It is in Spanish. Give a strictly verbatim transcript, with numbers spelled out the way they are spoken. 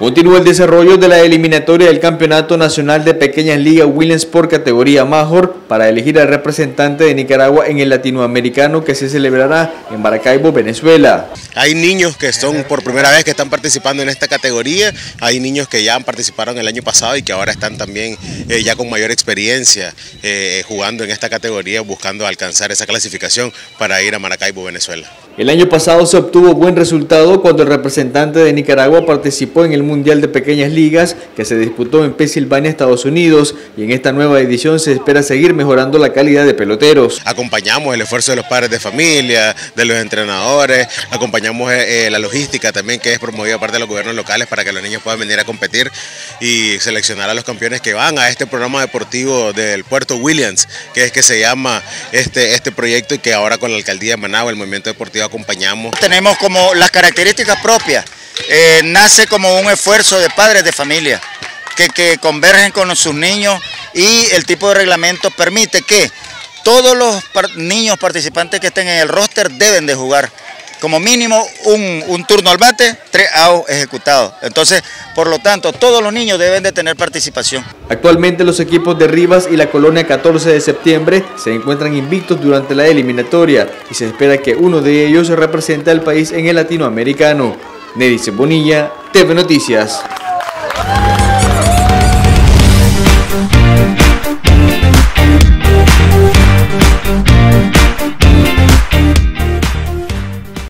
Continúa el desarrollo de la eliminatoria del Campeonato Nacional de Pequeñas Ligas Williams por categoría Major para elegir al representante de Nicaragua en el Latinoamericano que se celebrará en Maracaibo, Venezuela. Hay niños que son por primera vez que están participando en esta categoría, hay niños que ya participaron el año pasado y que ahora están también eh, ya con mayor experiencia eh, jugando en esta categoría, buscando alcanzar esa clasificación para ir a Maracaibo, Venezuela. El año pasado se obtuvo buen resultado cuando el representante de Nicaragua participó en el Mundial de Pequeñas Ligas que se disputó en Pensilvania, Estados Unidos, y en esta nueva edición se espera seguir mejorando la calidad de peloteros. Acompañamos el esfuerzo de los padres de familia, de los entrenadores, acompañamos eh, la logística también que es promovida por parte de los gobiernos locales para que los niños puedan venir a competir y seleccionar a los campeones que van a este programa deportivo del Puerto Williams, que es que se llama este, este proyecto y que ahora con la Alcaldía de Managua, el Movimiento Deportivo, acompañamos. Tenemos como las características propias, eh, nace como un esfuerzo de padres de familia que, que convergen con sus niños y el tipo de reglamento permite que todos los par niños participantes que estén en el roster deben de jugar. Como mínimo un, un turno al bate, tres outs ejecutados. Entonces, por lo tanto, todos los niños deben de tener participación. Actualmente los equipos de Rivas y la Colonia catorce de septiembre se encuentran invictos durante la eliminatoria y se espera que uno de ellos represente al país en el latinoamericano. Nedice Bonilla, T V Noticias.